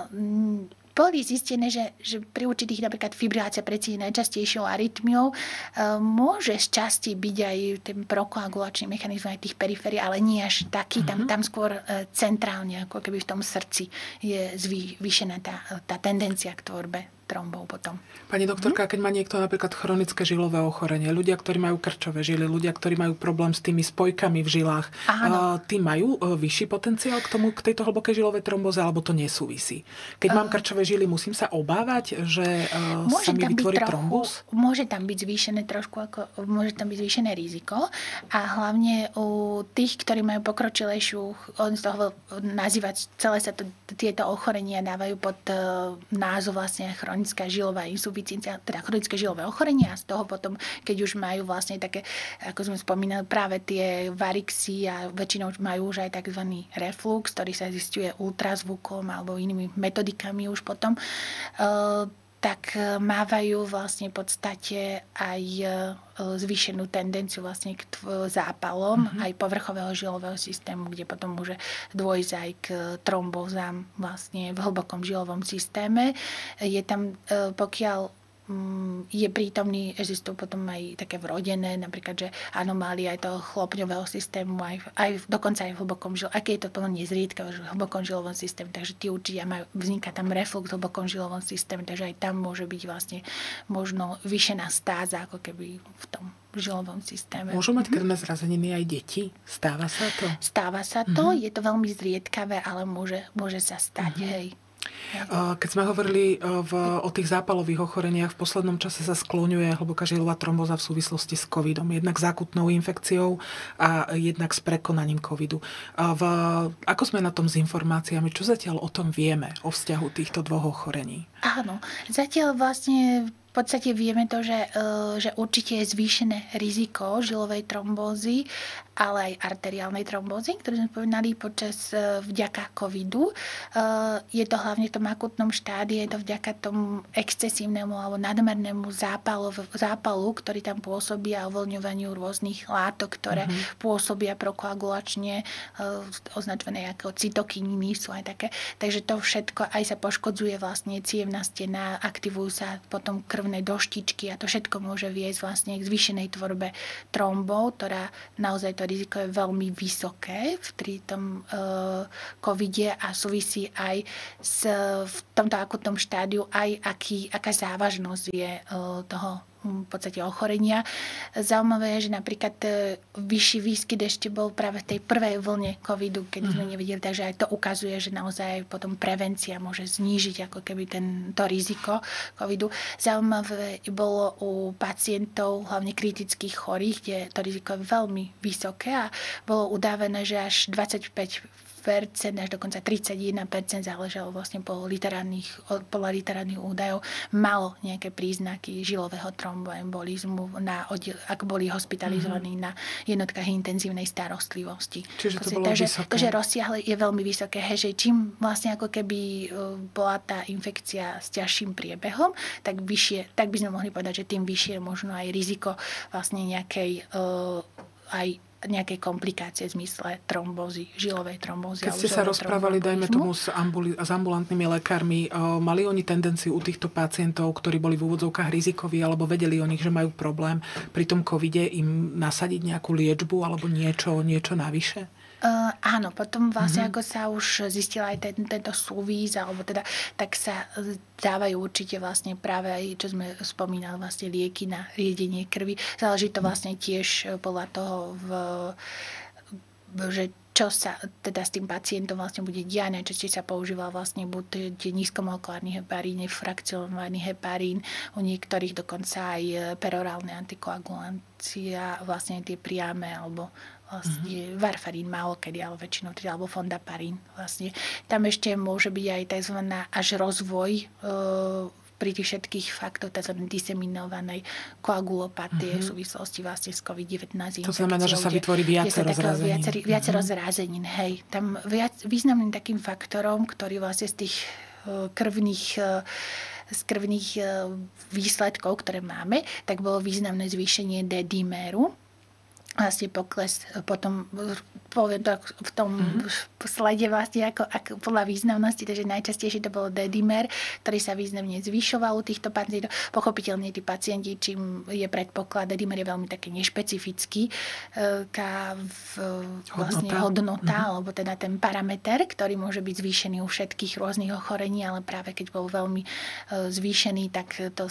m, boli zistené, že, že pri určitých napríklad fibrilácia predsa najčastejšou arytmiou e, môže z časti byť aj ten prokoagulačný mechanizmus aj tých periférií, ale nie až taký. Uh-huh. Tam, tam skôr e, centrálne, ako keby v tom srci je zvýšená tá, tá tendencia k tvorbe trombou potom. Pani doktorka, keď má niekto napríklad chronické žilové ochorenie, ľudia, ktorí majú krčové žily, ľudia, ktorí majú problém s tými spojkami v žilách, uh, tí majú uh, vyšší potenciál k tomu, k tejto hlbokej žilovej trombóze, alebo to nesúvisí? Keď uh, mám krčové žily, musím sa obávať, že uh, sa mi vytvorí trombus? Môže tam byť zvýšené trošku, ako, môže tam byť zvýšené riziko a hlavne u tých, ktorí majú pokročilejšiu, oni z toho nazývať celé sa to, tieto ochorenia dávajú pod uh, názov vlastne chronická žilová insuficiencia, teda chronické žilové ochorenie a z toho potom, keď už majú vlastne také, ako sme spomínali, práve tie varixy a väčšinou majú už aj tzv. Reflux, ktorý sa zisťuje ultrazvukom alebo inými metodikami už potom, tak mávajú vlastne v podstate aj zvýšenú tendenciu vlastne k zápalom mm-hmm. aj povrchového žilového systému, kde potom môže dôjsť aj k trombózám vlastne v hlbokom žilovom systéme. Je tam, pokiaľ je prítomný, existujú potom aj také vrodené, napríklad, že anomálie aj toho chlopňového systému, aj, aj dokonca aj v hlbokom žilovom, aké je to plno nezriedka v hlbokom žilovom systéme, takže tí určite majú, vzniká tam reflux v hlbokom žilovom systéme, takže aj tam môže byť vlastne možno vyšená stáza, ako keby v tom žilovom systéme. Môžu mať krvné zrazeniny aj deti? Stáva sa to? Stáva sa to, mm-hmm. je to veľmi zriedkavé, ale môže, môže sa stať, mm-hmm. hej. Keď sme hovorili v, o tých zápalových ochoreniach, v poslednom čase sa skloňuje hlboká žilová trombóza v súvislosti s covidom. Jednak s akutnou infekciou a jednak s prekonaním covidu. V, ako sme na tom s informáciami? Čo zatiaľ o tom vieme, o vzťahu týchto dvoch ochorení? Áno, zatiaľ vlastne v podstate vieme to, že, že určite je zvýšené riziko žilovej trombózy, ale aj arteriálnej trombózy, ktorú sme povedali počas vďaka covidu. Je to hlavne v tom akutnom štádii, je to vďaka tomu excesívnemu alebo nadmernému zápalu, zápalu, ktorý tam pôsobí a uvoľňovaniu rôznych látok, ktoré mm-hmm. pôsobia prokoagulačne, označené ako cytokininy sú aj také. Takže to všetko aj sa poškodzuje vlastne cievna stena, aktivujú sa potom krvné doštičky a to všetko môže viesť vlastne k zvýšenej tvorbe trombov, ktorá naozaj to riziko je veľmi vysoké v tom uh, covide a súvisí aj s, v tomto akutnom štádiu aj aký, aká závažnosť je uh, toho v podstate ochorenia. Zaujímavé je, že napríklad vyšší výskyt ešte bol práve v tej prvej vlne covidu, keď sme nevedeli, takže aj to ukazuje, že naozaj potom prevencia môže znížiť ako keby ten, to riziko covidu. Zaujímavé bolo u pacientov, hlavne kritických chorých, kde to riziko je veľmi vysoké a bolo udávené, že až dvadsaťpäť percent až dokonca tridsaťjeden percent záležalo vlastne po literárnych, podľa literárnych údajov, malo nejaké príznaky žilového tromboembolizmu, na oddiel, ak boli hospitalizovaní mm-hmm. na jednotkách intenzívnej starostlivosti. Čiže to bolo takže, vysoké. Takže rozsiahle je veľmi vysoké. Hej, že čím vlastne ako keby bola tá infekcia s ťažším priebehom, tak vyššie, tak by sme mohli povedať, že tým vyššie je možno aj riziko vlastne nejakej uh, aj nejaké komplikácie v zmysle trombózy, žilovej trombózy. Keď ste sa rozprávali, dajme tomu, s, ambuli- s ambulantnými lekármi, uh, mali oni tendenciu u týchto pacientov, ktorí boli v úvodzovkách rizikoví, alebo vedeli o nich, že majú problém, pri tom covide im nasadiť nejakú liečbu alebo niečo, niečo navyše? Uh, áno, potom vlastne, mm-hmm. ako sa už zistila aj ten, tento súvis, alebo teda, tak sa dávajú určite vlastne práve aj, čo sme spomínali, vlastne lieky na riedenie krvi. Záleží to vlastne tiež podľa toho, v, že čo sa teda s tým pacientom vlastne bude diať. Najčastejšie sa používa vlastne buď nízkomolekulárny heparín, frakcionovaný heparín, u niektorých dokonca aj perorálne antikoagulancia, vlastne tie priame, alebo vlastne mm-hmm. varfarín málo kedy, ale väčšinou teda, alebo fondaparín vlastne. Tam ešte môže byť aj tzv. Až rozvoj e, pri tých všetkých faktoch tzv. Diseminovanej koagulopatie mm-hmm. v súvislosti vlastne s covid devätnásť. To znamená, že sa vytvorí viacero zrazenín. Viacero, viacero mm-hmm. zrazenín, hej. Tam viac, významným takým faktorom, ktorý vlastne z tých uh, krvných uh, z krvných uh, výsledkov, ktoré máme, tak bolo významné zvýšenie D-diméru, vlastne pokles potom poviem to v tom mm-hmm. slede vlastne ako, ako podľa významnosti, takže najčastejšie to bolo D-dimer, ktorý sa významne zvyšoval u týchto pacientov. Pochopiteľne tí pacienti, čím je predpoklad, D-dimer je veľmi taký nešpecifický, tá vlastne hodnota, hodnota mm-hmm. alebo teda ten parameter, ktorý môže byť zvýšený u všetkých rôznych ochorení, ale práve keď bol veľmi zvýšený, tak to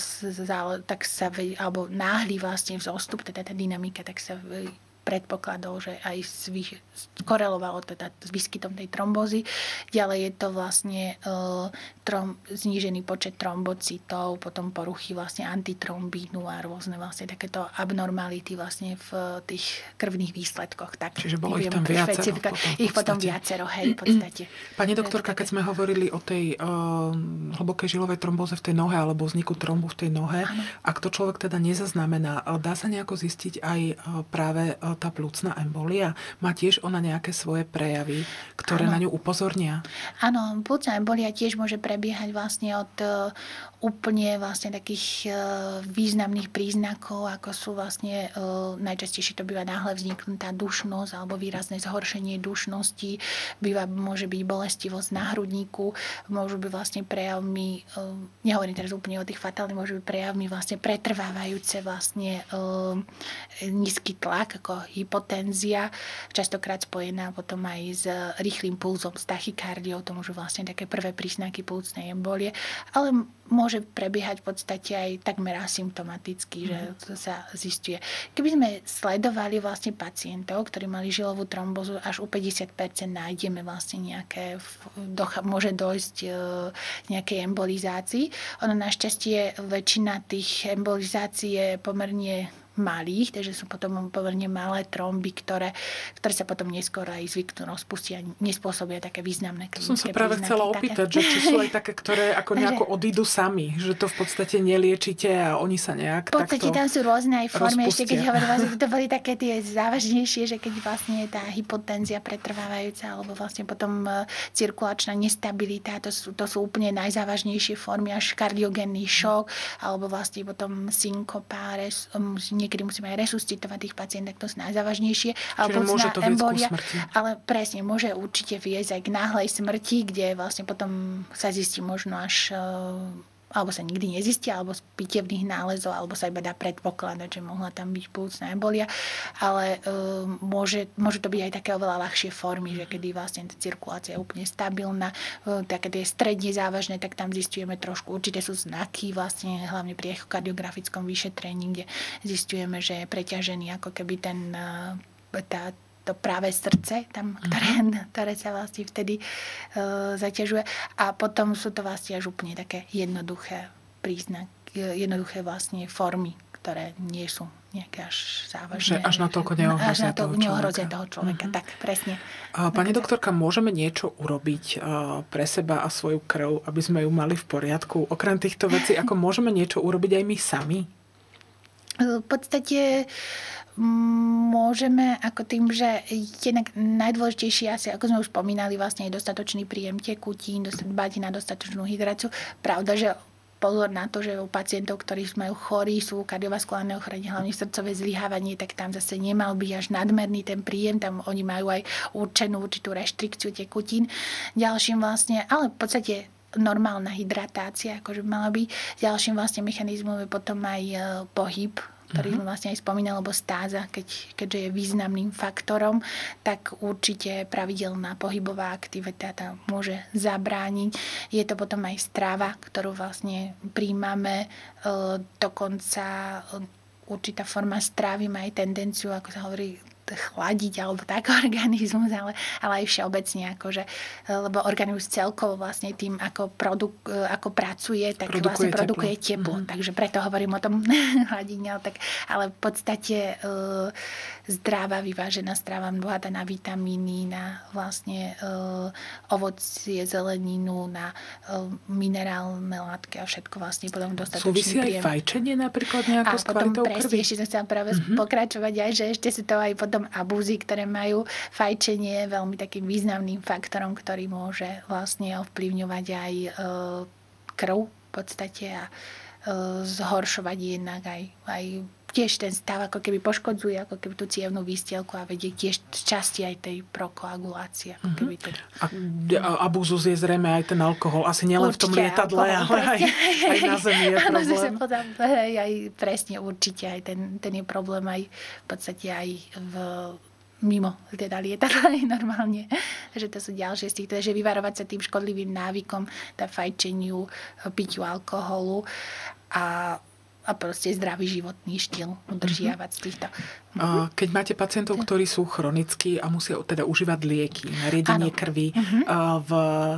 tak sa alebo náhly vlastne vzostup, teda tá dynamika, tak sa predpokladol, že aj zvýš, korelovalo teda s výskytom tej trombózy. Ďalej je to vlastne e, trom, znížený počet trombocitov, potom poruchy vlastne antitrombínu a rôzne vlastne takéto abnormality vlastne v tých krvných výsledkoch. Tak, čiže bolo ich tam viacero. Potom, ich potom viacero, hej, v podstate. Pani doktorka, keď sme hovorili o tej uh, hlbokej žilovej trombóze v tej nohe alebo vzniku trombu v tej nohe, ano. Ak to človek teda nezaznamená, dá sa nejako zistiť aj uh, práve uh, tá pľúcna embolia? Má tiež ona nejaké svoje prejavy, ktoré ano. Na ňu upozornia? Áno, pľúcna embolia tiež môže prebiehať vlastne od uh, úplne vlastne takých uh, významných príznakov, ako sú vlastne uh, najčastejšie to býva náhle vzniknutá dušnosť alebo výrazné zhoršenie dušnosti, býva, môže byť bolestivosť na hrudníku, môžu byť vlastne prejavmi, uh, nehovorím teraz úplne o tých fatálnych, môžu byť prejavmi vlastne pretrvávajúce vlastne uh, nízky tlak, ako hypotenzia, častokrát spojená potom aj s rýchlym pulzom, s tachykardiou, to môžu vlastne také prvé príznaky pľúcnej embolie, ale môže prebiehať v podstate aj takmer asymptomaticky, že to sa zisťuje. Keby sme sledovali vlastne pacientov, ktorí mali žilovú trombozu, až u päťdesiat percent nájdeme vlastne nejaké, môže dojsť nejakej embolizácii. Ono našťastie väčšina tých embolizácií je pomerne malých, takže sú potom pomerne malé tromby, ktoré, ktoré sa potom neskôr aj zvyknú rozpustiť a nespôsobia také významné klinické príznaky. Som sa práve príznaky, chcela opýtať, také. Že či sú aj také, ktoré ako nejako odídu sami, že to v podstate neliečite a oni sa nejak takto v podstate tam sú rôzne aj formy, rozpustia. Ešte keď hovorím, že to boli také tie závažnejšie, že keď vlastne tá hypotenzia pretrvávajúca alebo vlastne potom cirkulačná nestabilita, to sú, to sú úplne najzávažnejšie formy, až kardiogénny šok alebo vlastne potom synkopa, niekedy musíme aj resuscitovať tých pacientov, to sú najzávažnejšie. Čiže môže to viesť ku smrti. Ale presne, môže určite viesť aj k náhlej smrti, kde vlastne potom sa zistí možno až alebo sa nikdy nezistí, alebo z pitevných nálezov, alebo sa iba dá predpokladať, že mohla tam byť pľúcna embolia, ale uh, môže, môže to byť aj také oveľa ľahšie formy, že kedy vlastne tá cirkulácia je úplne stabilná, uh, také tie stredne závažné, tak tam zistujeme trošku, určite sú znaky vlastne, hlavne pri echokardiografickom vyšetrení, kde zistujeme, že je preťažený ako keby ten uh, tá to práve srdce, tam, ktoré, ktoré sa vlastne vtedy uh, zaťažuje. A potom sú to vlastne až úplne také jednoduché príznaky, jednoduché vlastne formy, ktoré nie sú nejaké až závažné. Že až natoľko neohrozia to, toho neohrozia človeka. toho človeka. Uh-huh. Tak, presne. Pani doktorka, môžeme niečo urobiť uh, pre seba a svoju krv, aby sme ju mali v poriadku? Okrem týchto vecí, ako môžeme niečo urobiť aj my sami? V podstate môžeme ako tým, že jednak najdôležitejšie asi, ako sme už spomínali, vlastne je dostatočný príjem tekutín, dbať na dostatočnú hydráciu. Pravda, že pozor na to, že u pacientov, ktorí majú chorí, sú kardiovaskulárne ochorenie, hlavne srdcové zlyhávanie, tak tam zase nemal byť až nadmerný ten príjem, tam oni majú aj určenú určitú reštrikciu tekutín. Ďalším vlastne, ale v podstate normálna hydratácia, akože mala byť. Ďalším vlastne mechanizmom je potom aj pohyb, ktorý sme vlastne aj spomínali, lebo stáza, keď, keďže je významným faktorom, tak určite pravidelná pohybová aktivita tam môže zabrániť. Je to potom aj strava, ktorú vlastne príjmame, dokonca určitá forma stravy má aj tendenciu, ako sa hovorí, chladiť alebo tak organizmus, ale, ale aj všeobecne, akože, lebo organizmus celkovo vlastne tým, ako, produk, ako pracuje, tak produkuje vlastne produkuje teplo. teplo. Mm-hmm. Takže preto hovorím o tom hladení, ale, tak, ale v podstate e, zdravá, vyvážená strava, bohatá na vitamíny, na vlastne e, ovocie, zeleninu, na e, minerálne látky a všetko vlastne potom dostatočný Súvisí príjem. Súvisí aj fajčenie napríklad nejako s kvalitou krvi? A potom presne, ešte som chcela práve mm-hmm. pokračovať aj, že ešte sú to aj potom abúzy, ktoré majú. Fajčenie je veľmi takým významným faktorom, ktorý môže vlastne ovplyvňovať aj e, krv v podstate a e, zhoršovať jednak aj, aj tiež ten stav ako keby poškodzuje ako keby tú cievnú výstielku a vedie tiež časti aj tej prokoagulácie. Ako keby to... A, a abúzus je zrejme aj ten alkohol. Asi nielen v tom lietadle, ale aj, aj na zemi je problém. Potom, aj, aj presne určite aj ten, ten je problém aj v podstate aj v mimo teda lietadla normálne. Takže to sú ďalšie z tých, že vyvarovať sa tým škodlivým návykom, tá fajčeniu, piťu alkoholu a a proste zdravý životný štýl udržiavať z týchto. Keď máte pacientov, ktorí sú chronickí a musia teda užívať lieky na riedenie krvi, uh-huh. v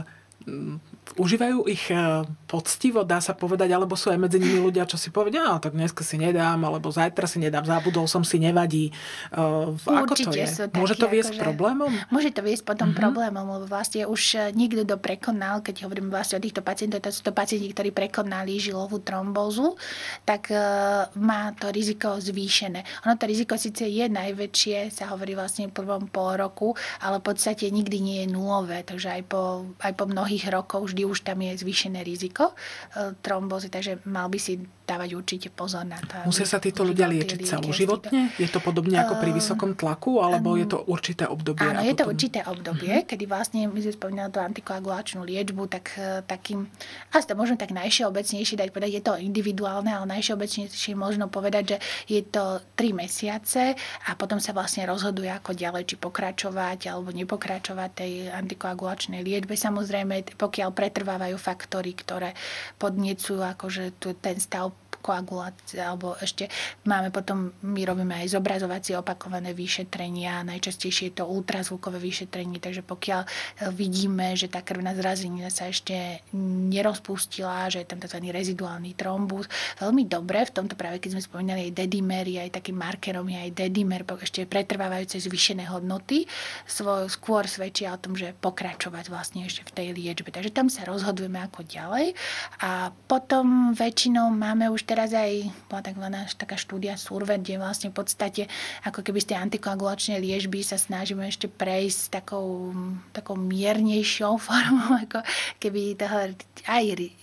užívajú ich poctivo, dá sa povedať, alebo sú aj medzi nimi ľudia, čo si povedia, no, tak dneska si nedám, alebo zajtra si nedám, zabudol som si, nevadí. Uh, ako Určite to je? sú takí, Môže to viesť akože, problémom? Môže to viesť potom uh-huh. problémom, lebo vlastne už niekto do prekonal, keď hovorím vlastne o týchto pacientov, to sú to pacienti, ktorí prekonali žilovú trombózu, tak uh, má to riziko zvýšené. Ono to riziko síce je najväčšie, sa hovorí vlastne v prvom pol roku, ale v podstate nikdy nie je nulové, takže aj po, aj po mnohých rokoch vždy už tam je zvýšené riziko uh, trombózy, takže mal by si dávať určite pozor na to. Musia sa títo ľudia liečiť celoživotne? Je to podobne ako pri vysokom tlaku, alebo je to určité obdobie? Áno, je to potom... určité obdobie, uh-huh. kedy vlastne, my sme spomínali tú antikoagulačnú liečbu, tak takým, asi to možno tak najšeobecnejšie dať povedať, je to individuálne, ale najšeobecnejšie možno povedať, že je to tri mesiace a potom sa vlastne rozhoduje, ako ďalej, či pokračovať alebo nepokračovať tej antikoagulačnej liečbe. Samozrejme, pokiaľ pretrvávajú faktory, ktoré podniecujú akože ten stav koagulácie, alebo ešte máme potom, my robíme aj zobrazovacie opakované vyšetrenia, najčastejšie je to ultrazvukové vyšetrenie, takže pokiaľ vidíme, že tá krvná zrazenina sa ešte nerozpustila, že je tam tzv. Reziduálny trombus, veľmi dobre, v tomto práve keď sme spomínali aj dedimery, aj takým markerom je aj dedimer, ešte pretrvávajúce zvýšené hodnoty, svoj, skôr svedčia o tom, že pokračovať vlastne ešte v tej liečbe. Takže tam sa rozhodujeme ako ďalej a potom väčšinou máme už teraz aj bola takzvaná taká štúdia Survet, kde vlastne v podstate ako keby z tej antikoagulačnej liečby sa snažíme ešte prejsť takou, takou miernejšou formou, ako keby toho aj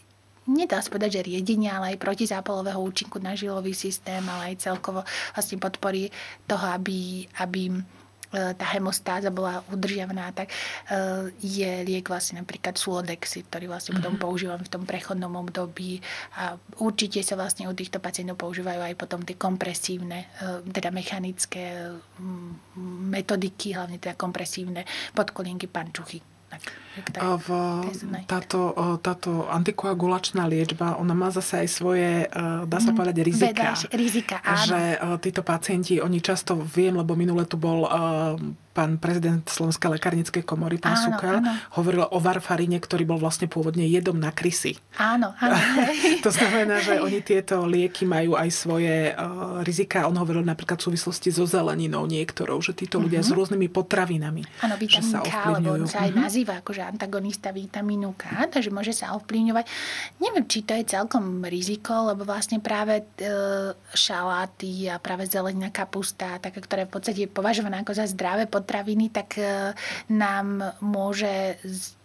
nedá sa povedať, že riedenia, ale aj protizápalového účinku na žilový systém, ale aj celkovo vlastne podporí toho, aby, aby tá hemostáza bola udržiavaná, tak je liek vlastne napríklad Sulodexid, ktorý vlastne potom mm-hmm. používame v tom prechodnom období a určite sa vlastne u týchto pacientov používajú aj potom tie kompresívne, teda mechanické metodiky, hlavne teda kompresívne podkolienky pančuchy. A v, táto, táto antikoagulačná liečba, ona má zase aj svoje, dá sa povedať, rizika. Vedľaž, rizika, áno. Že títo pacienti, oni často, viem, lebo minule tu bol pán prezident Slovenskej lekárnickej komory, pán áno, Sukel, áno. hovoril o varfarine, ktorý bol vlastne pôvodne jedom na krysy. Áno, áno. To znamená, že oni tieto lieky majú aj svoje uh, rizika. On hovoril napríklad v súvislosti so zeleninou niektorou, že títo ľudia uh-huh. s rôznymi potravinami. Áno, vitamín K, lebo on sa aj uh-huh. nazýva akože antagonista vitamínu K, takže môže sa ovplyvňovať. Neviem, či to je celkom riziko, lebo vlastne práve e, šaláty a práve zelenina, kapusta, také, ktoré v podstate je považované ako za zdravé potraviny, tak e, nám môže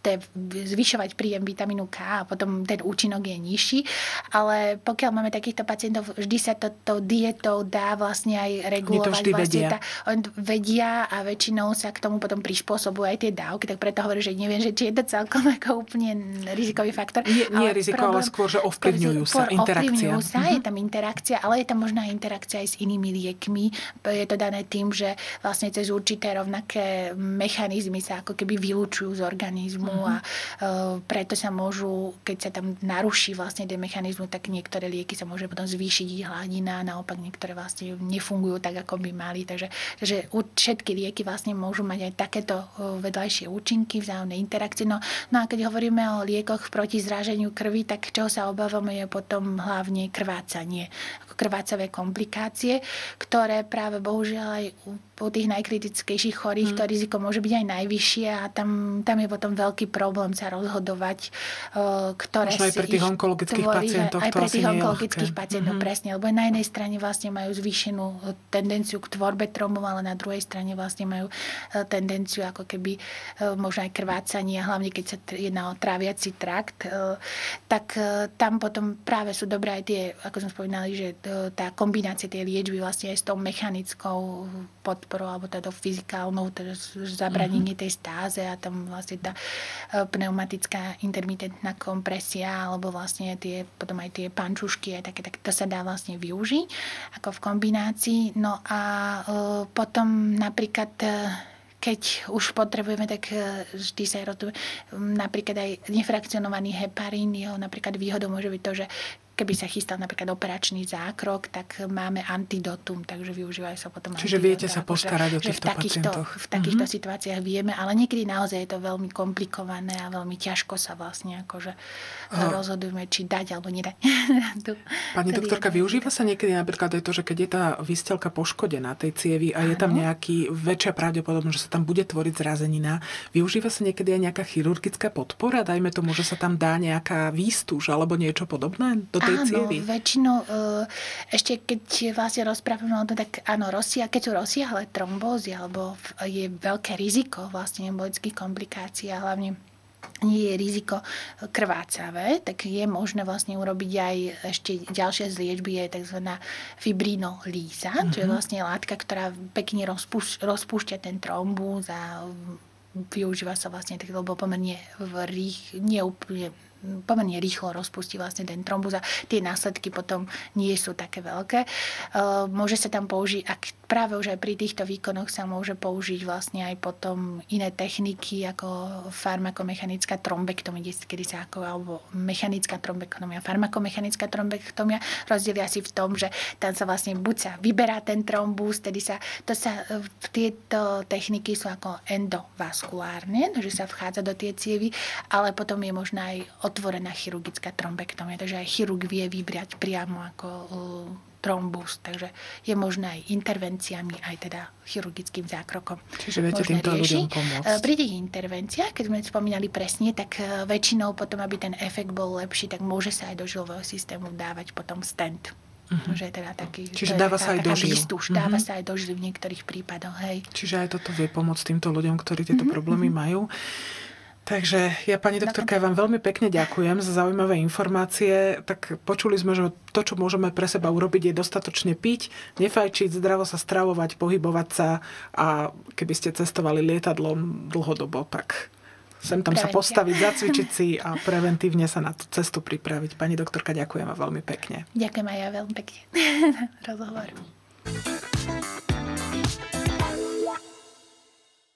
zvyšovať príjem vitamínu K a potom ten účinok je nižší. Ale pokiaľ máme takýchto pacientov, vždy sa to, to dietou dá vlastne aj regulovať. To vlastne vedia. Tá, on vedia a väčšinou sa k tomu potom prispôsobujú aj tie dávky, tak preto hovorím, že neviem, že či je to celkom ako úplne rizikový faktor. Nie, nie je riziko, problém, ale skôr, že ovplyvňujú sa, interakcia. Ovplyvňujú sa, uh-huh. je tam interakcia, ale je tam možná interakcia aj s inými liekmi. Je to dané tým, že vlastne cez určité rovnaké mechanizmy sa ako keby vylúčujú z organizmu uh-huh. a uh, preto sa môžu, keď sa tam naruší vlastne ten mechanizmus, tak niektoré lieky sa môže potom zvýšiť hladina, naopak niektoré vlastne nefungujú tak, ako by mali. Takže, takže všetky lieky vlastne môžu mať aj takéto vedľajšie účinky, vzájomné interakcie. No, no a keď hovoríme o liekoch proti zráženiu krvi, tak čoho sa obávame je potom hlavne krvácanie, ako krvácavé komplikácie, ktoré práve bohužiaľ aj u tých najkritickejších chorých mm. to riziko môže byť aj najvyššie a tam, tam je potom veľký problém sa rozhodovať, ktoré možno aj pre tých onkologických tvorí, pacientov, aj to pre asi tých nie je onkologických ľahké. pacientov, Mm-hmm. presne, lebo na jednej strane vlastne majú zvýšenú tendenciu k tvorbe trombov, ale na druhej strane vlastne majú tendenciu ako keby možno aj krvácanie, hlavne keď sa jedná o tráviaci trakt, tak tam potom práve sú dobré aj tie, ako som spomínali, že tá kombinácia tej liečby vlastne aj s tou mechanickou podporou alebo teda fyzikálnou, teda zabranenie tej stáze a tam vlastne tá pneumatická intermitentná kompresia alebo vlastne tie, potom aj tie pančušky aj také, tak to sa dá vlastne využiť ako v kombinácii. No a e, potom napríklad e, keď už potrebujeme, tak vždy sa rotuje napríklad aj nefrakcionovaný heparín, jeho napríklad výhodou môže byť to, že keby sa chystal napríklad operačný zákrok, tak máme antidotum, takže využívajú sa potom Čiže antidota, viete sa postarať o týchto v takýchto, pacientoch. v takýchto Mm-hmm. situáciách vieme, ale niekedy naozaj je to veľmi komplikované a veľmi ťažko sa vlastne akože oh. rozhodujeme, či dať alebo nedať. Pani doktorka, využíva sa niekedy napríklad aj to, že keď je tá výstelka poškodená tej cievy a je tam nejaký väčšia pravdepodobnosť, že sa tam bude tvoriť zrazenina, využíva sa niekedy aj nejaká chirurgická podpora? Dajme tomu, že sa tam dá nejaká výstuž alebo niečo podobné do tej cievy? Áno, väčšinou ešte keď vlastne rozprávame o tom, tak áno, rozsia, keď sú rozsiahle trombózy alebo je veľké riziko vlastne embolických komplikácií a hlavne nie je riziko krvácavé, tak je možné vlastne urobiť aj ešte ďalšia z liečby je tzv. Fibrinolíza, mm-hmm. čo je vlastne látka, ktorá pekne rozpúš- rozpúšťa ten trombus a využíva sa vlastne tak, lebo pomerne v rých, neúplne pomerne rýchlo rozpustí vlastne ten trombus a tie následky potom nie sú také veľké. Môže sa tam použiť, ak práve už aj pri týchto výkonoch sa môže použiť vlastne aj potom iné techniky ako farmakomechanická trombektomia, kedy sa ako, alebo mechanická trombektomia, farmakomechanická trombektomia. Rozdiel je asi v tom, že tam sa vlastne buď sa vyberá ten trombus, tedy sa, to sa, tieto techniky sú ako endovaskulárne, že sa vchádza do tie cievy, ale potom je možná aj otvorená chirurgická trombektomia, takže aj chirurg vie vybrať priamo ako trombus, takže je možné aj intervenciami, aj teda chirurgickým zákrokom. Čiže viete týmto ľuďom pomôcť. Pri tých intervenciách, keď sme spomínali presne, tak väčšinou potom, aby ten efekt bol lepší, tak môže sa aj do žilového systému dávať potom stent. Uh-huh. Že teda taký, Čiže dáva sa aj do žil. Výstuž, uh-huh. Dáva sa aj do žil v niektorých prípadoch. Hej. Čiže aj toto vie pomôcť týmto ľuďom, ktorí tieto uh-huh. problémy majú. Takže ja, pani doktorka, ja vám veľmi pekne ďakujem za zaujímavé informácie. Tak počuli sme, že to, čo môžeme pre seba urobiť, je dostatočne piť, nefajčiť, zdravo sa stravovať, pohybovať sa a keby ste cestovali lietadlom dlhodobo, tak sem tam Prevencia. Sa postaviť, zacvičiť si a preventívne sa na tú cestu pripraviť. Pani doktorka, ďakujem vám veľmi pekne. Ďakujem aj ja veľmi pekne. Rozhovor.